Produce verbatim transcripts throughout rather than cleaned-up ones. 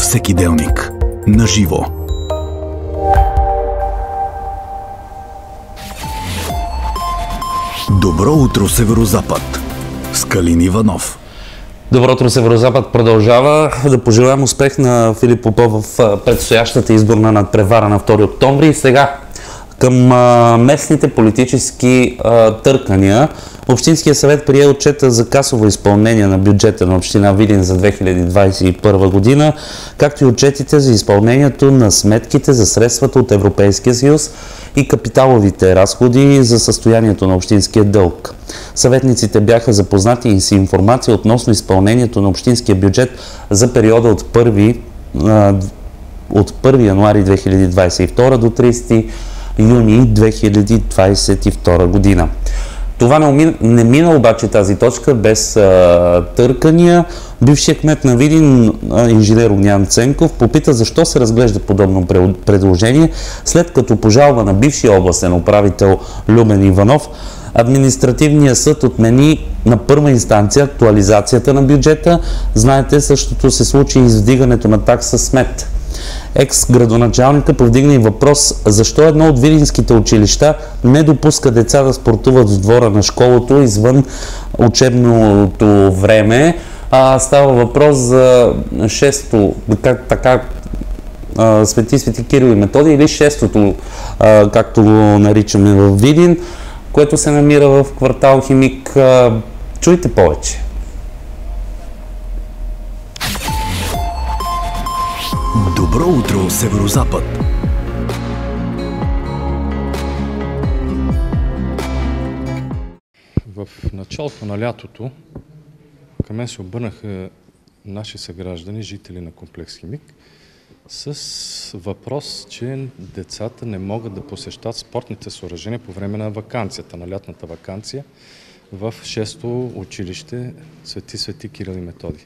Всекиделник. На живо. Добро утро, Северозапад. С Калин Иванов. Добро утро, Северозапад продължава. Да пожелаем успех на Филип Попов в предстоящата изборна надпревара на втори октомври. Сега към а, местните политически а, търкания. Общинския съвет прие отчета за касово изпълнение на бюджета на община Видин за две хиляди двадесет и първа година, както и отчетите за изпълнението на сметките за средствата от Европейския съюз и капиталовите разходи за състоянието на общинския дълг. Съветниците бяха запознати и с информация относно изпълнението на общинския бюджет за периода от първи, а, от първи януари две хиляди двадесет и втора до тридесети юни две хиляди двадесет и втора година. Това не, умина, не мина обаче тази точка без а, търкания. Бившият кмет на Видин, а, инженер Огнян Ценков, попита защо се разглежда подобно предложение, след като пожалва на бившия областен управител Любен Иванов. Административният съд отмени на първа инстанция актуализацията на бюджета. Знаете, същото се случи и с вдигането на такса смет. Екс-градоначалника повдигна и въпрос защо едно от видинските училища не допуска деца да спортуват в двора на школото извън учебното време. А, става въпрос за шесто, как, така, а, Свети Свети Кирил и Методий, или шестото, а, както го наричаме в Видин, което се намира в квартал Химик. А, чуйте повече. Добро утро, Северозапад! В началото на лятото към мен се обърнаха наши съграждани, жители на комплекс Химик, с въпрос, че децата не могат да посещат спортните съоръжения по време на ваканцията, на лятната ваканция в шесто училище Свети Свети Кирил и Методий.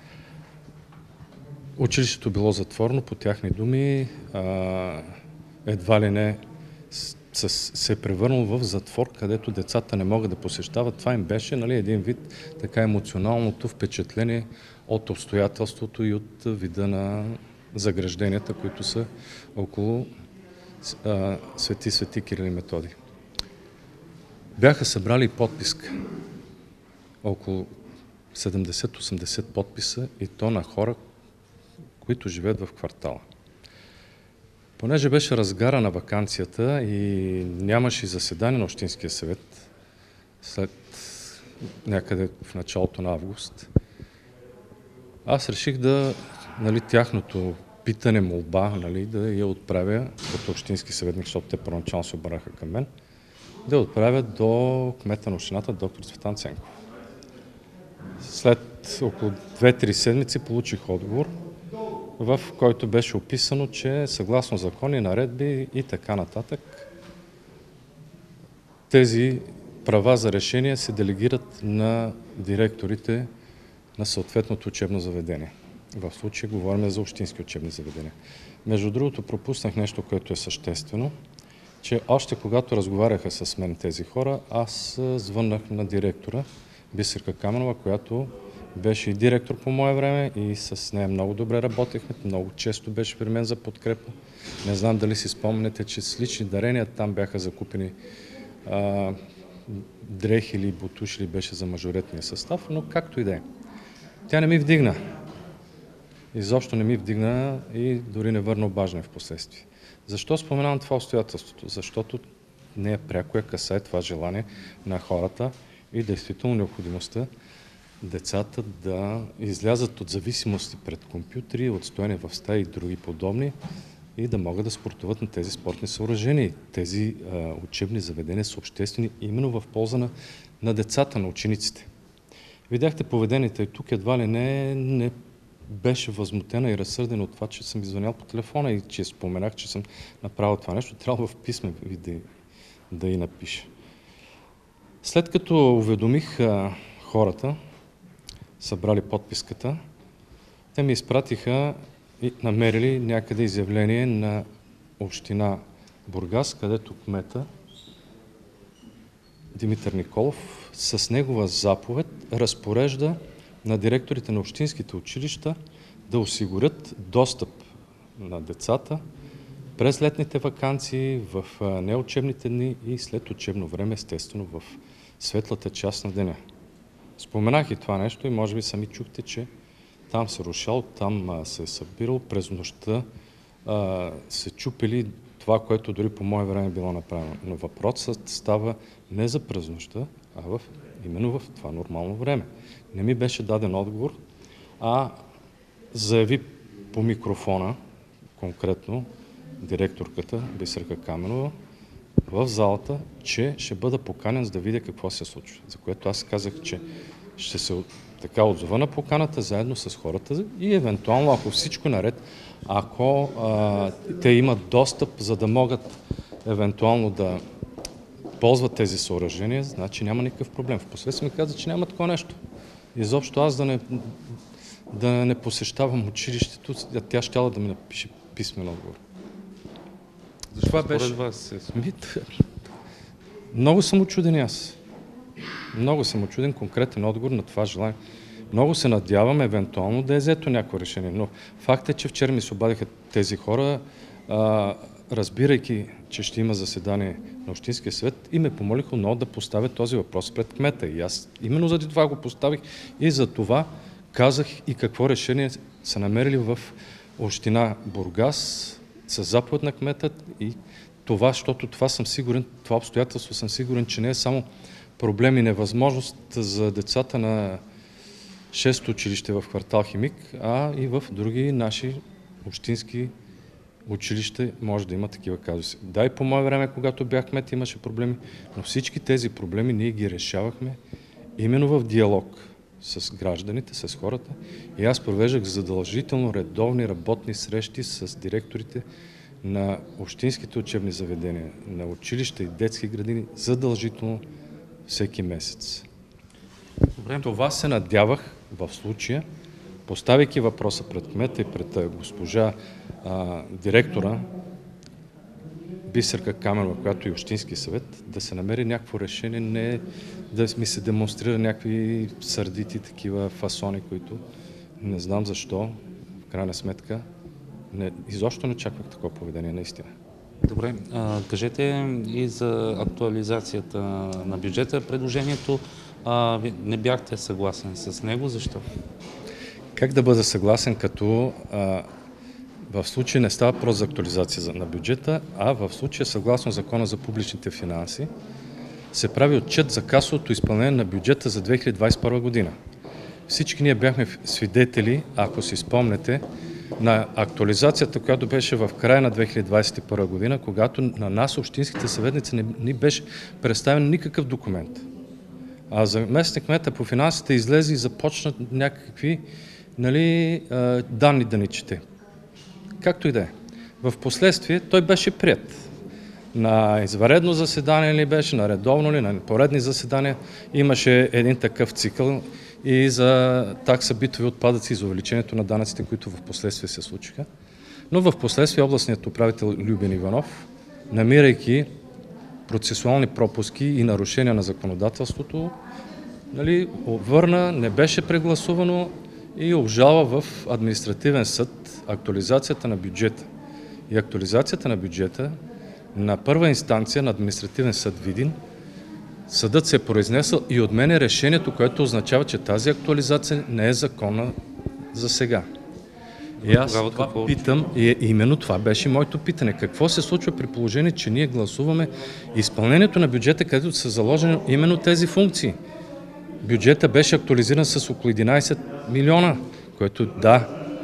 Училището било затворено, по тяхни думи, а, едва ли не се е превърнало в затвор, където децата не могат да посещават. Това им беше, нали, един вид така емоционалното впечатление от обстоятелството и от вида на загражденията, които са около а, Свети Свети Кирил и Методий. Бяха събрали подписка, около седемдесет-осемдесет подписа, и то на хора, които живеят в квартала. Понеже беше разгара на ваканцията и нямаше заседание на Общинския съвет след някъде в началото на август, аз реших да, нали, тяхното питане, молба, нали, да я отправя от Общински съветник, защото те първоначално се обърнаха към мен, да я отправя до кмета на общината, доктор Цветан Ценков. След около две-три седмици получих отговор, в който беше описано, че съгласно закони, наредби и така нататък, тези права за решение се делегират на директорите на съответното учебно заведение. В случая говорим за общински учебни заведения. Между другото, пропуснах нещо, което е съществено, че още когато разговаряха с мен тези хора, аз звъннах на директора Бисерка Каменова, която беше и директор по мое време и с нея много добре работехме, много често беше при мен за подкрепа. Не знам дали си спомняте, че с лични дарения там бяха закупени а, дрехи или бутуши, или беше за мажоретния състав, но както и да е. Тя не ми вдигна. Изобщо не ми вдигна и дори не върна обаждане в последствие. Защо споменавам това обстоятелството? Защото не е пряко я касае това желание на хората и действително необходимостта децата да излязат от зависимости пред компютри, от стоене в стаи и други подобни и да могат да спортуват на тези спортни съоръжения. Тези а, учебни заведения са обществени именно в полза на, на децата, на учениците. Видяхте поведението и тук едва ли не, не беше възмутена и разсърдена от това, че съм извънял по телефона и че споменах, че съм направил това нещо. Трябва в писмен вид да, да и напиша. След като уведомих а, хората, събрали подписката, те ми изпратиха и намерили някъде изявление на община Бургас, където кмета Димитър Николов с негова заповед разпорежда на директорите на общинските училища да осигурят достъп на децата през летните ваканции, в неучебните дни и след учебно време, естествено, в светлата част на деня. Споменах и това нещо и може би сами чухте, че там се рушал, там а, се е събирал, през нощта а, се чупили това, което дори по мое време е било направено. Но въпросът става не за през нощта, а в, именно в това нормално време. Не ми беше даден отговор, а заяви по микрофона, конкретно директорката Бисерка Каменова, в залата, че ще бъда поканен, за да видя какво се случва. За което аз казах, че ще се така отзова на поканата заедно с хората и евентуално, ако всичко наред, ако а, те имат достъп, за да могат евентуално да ползват тези съоръжения, значи няма никакъв проблем. Впоследствие ми каза, че няма такова нещо. Изобщо аз да не, да не посещавам училището, тя щяла да ми напише писмен отговор. Защо това според беше... вас е? Много съм учуден аз. Много съм учуден, конкретен отговор на това желание. Много се надявам евентуално да е взето някакво решение, но факт е, че вчера ми се обадиха тези хора, а, разбирайки, че ще има заседание на Общинския съвет, и ме помолиха много да поставя този въпрос пред кмета. И аз именно заради това го поставих и за това казах и какво решение са намерили в община Бургас с заповед на кмета и това, защото това съм сигурен, това обстоятелство съм сигурен, че не е само проблем и невъзможност за децата на шесто училище в квартал Химик, а и в други наши общински училища може да има такива казуси. Да, и по мое време, когато бях кмет, имаше проблеми, но всички тези проблеми ние ги решавахме именно в диалог с гражданите, с хората. И аз провеждах задължително редовни работни срещи с директорите на общинските учебни заведения, на училища и детски градини, задължително всеки месец. Добре. Това се надявах в случая, поставяйки въпроса пред кмета и пред госпожа а, директора Бисерка Каменова, която е Общински съвет, да се намери някакво решение, не да ми се демонстрира някакви сърдити такива фасони, които не знам защо, в крайна сметка, не, изобщо не очаквах такова поведение, наистина. Добре, а, кажете и за актуализацията на бюджета. Предложението а, ви не бяхте съгласен с него, защо? Как да бъда съгласен, като а, в случая не става просто за актуализация на бюджета, а в случая съгласно Закона за публичните финанси се прави отчет за касовото изпълнение на бюджета за две хиляди двадесет и първа година. Всички ние бяхме свидетели, ако си спомнете, на актуализацията, която беше в края на две хиляди двадесет и първа година, когато на нас, общинските съветници, не ни беше представен никакъв документ. А заместник кмета по финансите излезе и започна някакви, нали, данни да ни чете. Както и да е. В последствие той беше приет. На извънредно заседание ли беше, на редовно ли, на поредни заседания имаше един такъв цикъл и за такса битови отпадъци и за увеличението на данъците, които в последствие се случиха. Но в последствие областният управител Любен Иванов, намирайки процесуални пропуски и нарушения на законодателството, нали, върна, не беше прегласувано и обжалва в административен съд актуализацията на бюджета. И актуализацията на бюджета на първа инстанция на административен съд Видин, съдът се е произнесъл и отменя решението, което означава, че тази актуализация не е законна за сега. И аз това питам, и именно това беше моето питане. Какво се случва при положение, че ние гласуваме изпълнението на бюджета, където са заложени именно тези функции? Бюджета беше актуализиран с около единадесет милиона, което да,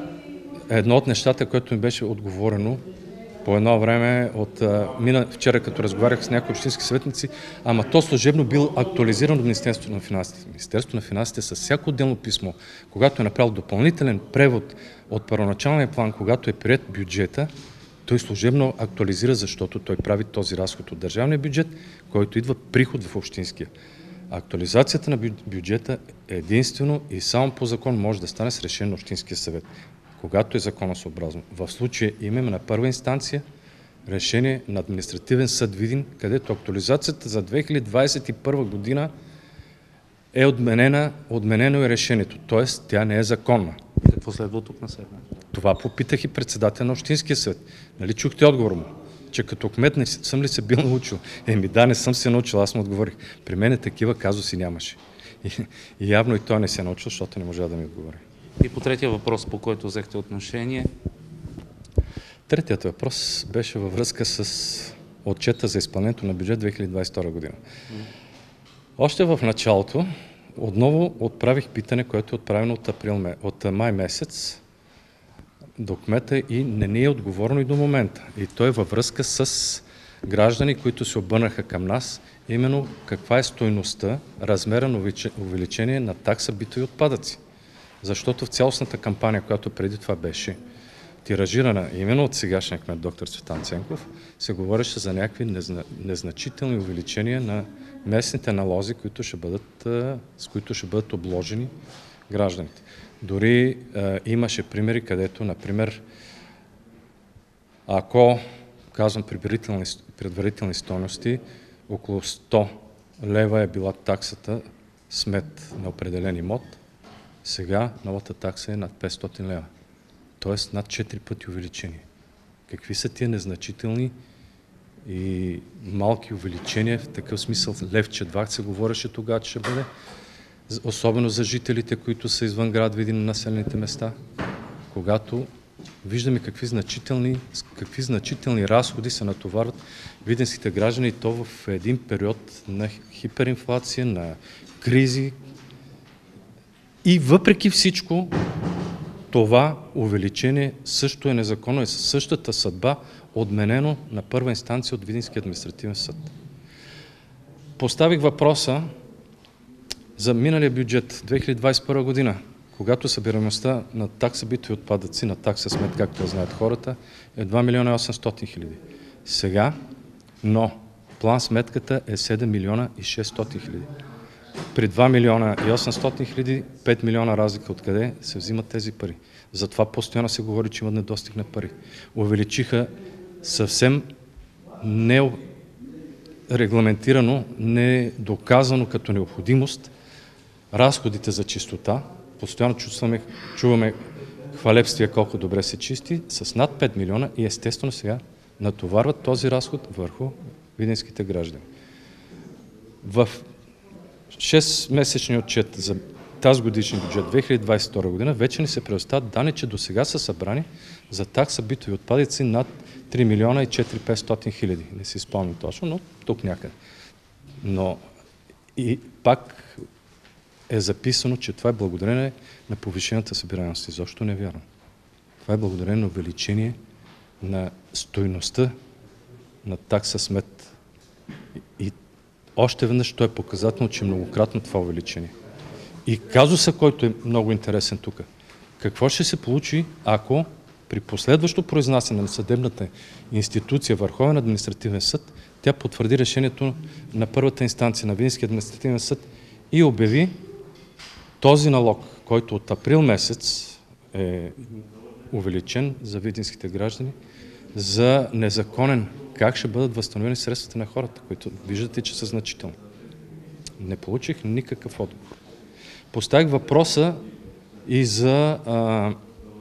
едно от нещата, което ми беше отговорено по едно време от мина, вчера, като разговарях с някои общински съветници, ама то служебно бил актуализирано от Министерството на финансите. Министерството на финансите с всяко отделно писмо, когато е направил допълнителен превод от първоначалния план, когато е приет бюджета, той служебно актуализира, защото той прави този разход от държавния бюджет, който идва приход в общинския. Актуализацията на бюджета единствено и само по закон може да стане с решение на Общинския съвет, когато е законосъобразно. В случая имаме на първа инстанция решение на административен съд Видин, където актуализацията за две хиляди двадесет и първа година е отменена, отменено е решението, т.е. тя не е законна. Какво следва тук на себе? Това попитах и председателя на Общинския съвет. Нали чухте отговор му? Че като кмет не съм ли се бил научил? Еми да, не съм се научил, аз му отговорих. При мен такива казуси нямаше. И, и явно и той не се е научил, защото не можа да ми отговори. И по третия въпрос, по който взехте отношение? Третият въпрос беше във връзка с отчета за изпълнението на бюджет две хиляди двадесет и втора година. Още в началото отново отправих питане, което е отправено от, април, от май месец до кмета и не ни е отговорено и до момента. И то е във връзка с граждани, които се обърнаха към нас, именно каква е стойността, размера на увеличение на такса битови отпадъци. Защото в цялостната кампания, която преди това беше тиражирана именно от сегашния кмет доктор Цветан Ценков, се говореше за някакви незна... незначителни увеличения на местните налози, които ще бъдат, с които ще бъдат обложени гражданите. Дори е, имаше примери, където, например, ако, казвам предварителни, предварителни стойности, около сто лева е била таксата смет на определен имот, сега новата такса е над петстотин лева. Тоест над четири пъти увеличение. Какви са тия незначителни и малки увеличения, в такъв смисъл левче два се говореше тогава, че ще бъде, особено за жителите, които са извън град Видин на населените места, когато виждаме какви значителни, какви значителни разходи се натоварват видинските граждани и то в един период на хиперинфлация, на кризи. И въпреки всичко, това увеличение също е незаконно и със същата съдба отменено на първа инстанция от Видинския административен съд. Поставих въпроса за миналия бюджет две хиляди двадесет и първа година, когато събираемостта на такса битови отпадъци, на такса смет, както я знаят хората, е два милиона и осемстотин хиляди. Сега, но план сметката е седем милиона и шестстотин хиляди. При два милиона и осемстотин хиляди, пет милиона разлика откъде се взимат тези пари. Затова постоянно се говори, че има недостиг на пари. Увеличиха съвсем нерегламентирано, недоказано като необходимост разходите за чистота. Постоянно чувстваме, чуваме хвалебствия колко добре се чисти, с над пет милиона и естествено сега натоварват този разход върху видинските граждани. В шестмесечния отчет за тази годишен бюджет две хиляди двадесет и втора година вече ни се предоставят данни, че до сега са събрани за такса битови отпадъци над три милиона и четири хиляди и петстотин хиляди. Не си спомням точно, но тук някъде. Но и пак е записано, че това е благодарение на повишената събираемост. Изобщо не е вярно. Това е благодарение на увеличение на стойността на такса смет. И още веднъж то е показателно, че многократно това увеличение. И казуса, който е много интересен тук. Какво ще се получи, ако при последващо произнасяне на съдебната институция, Върховен административен съд, тя потвърди решението на първата инстанция на Видинския административен съд и обяви този налог, който от април месец е увеличен за видинските граждани, за незаконен. Как ще бъдат възстановени средствата на хората, които виждате, че са значителни? Не получих никакъв отговор. Поставих въпроса и за а,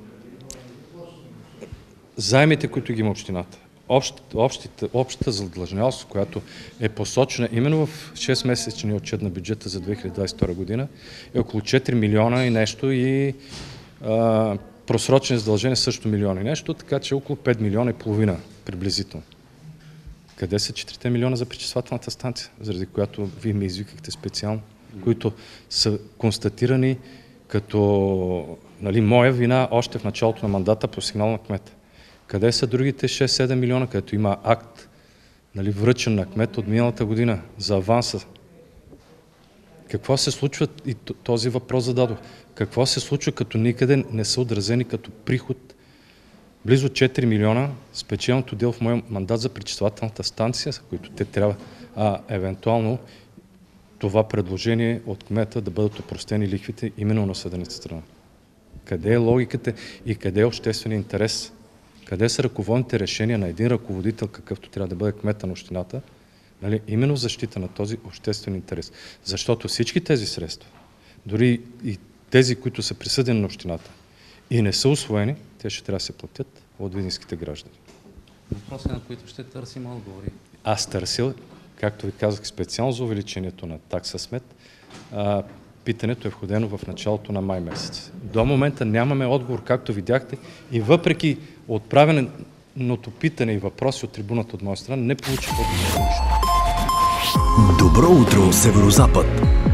заемите, които ги има общината. Общ, общите, общата задлъжнялост, която е посочена именно в шестмесечния отчет на бюджета за две хиляди двадесет и втора година, е около четири милиона и нещо и а, просрочени задължения също милиона и нещо, така че около пет милиона и половина приблизително. Къде са четирите милиона за пречиствателната станция, заради която вие ме извикахте специално, които са констатирани като нали, моя вина още в началото на мандата по сигнал на кмета? Къде са другите шест-седем милиона, където има акт нали, връчен на кмета от миналата година за аванса? Какво се случва, и този въпрос зададох, какво се случва, като никъде не са отразени като приход близо четири милиона спечелното дело в моя мандат за пречиствателната станция, за които те трябва, а евентуално това предложение от кмета да бъдат опростени лихвите именно на съдената страна. Къде е логиката и къде е обществен интерес? Къде са ръководните решения на един ръководител, какъвто трябва да бъде кмета на общината, нали, именно в защита на този обществен интерес? Защото всички тези средства, дори и тези, които са присъдени на общината, и не са усвоени, те ще трябва да се платят от видинските граждани. Въпроси, на които ще търсим отговори. Аз търсил, както ви казах, специално за увеличението на такса смет. А, питането е входено в началото на май месец. До момента нямаме отговор, както видяхте, и въпреки отправеното питане и въпроси от трибуната от моя страна, не получих отговор. Добро утро, Северозапад!